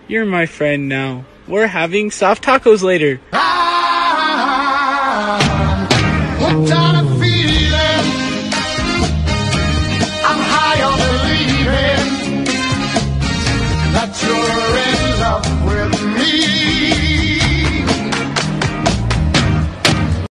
You're my friend now. We're having soft tacos later.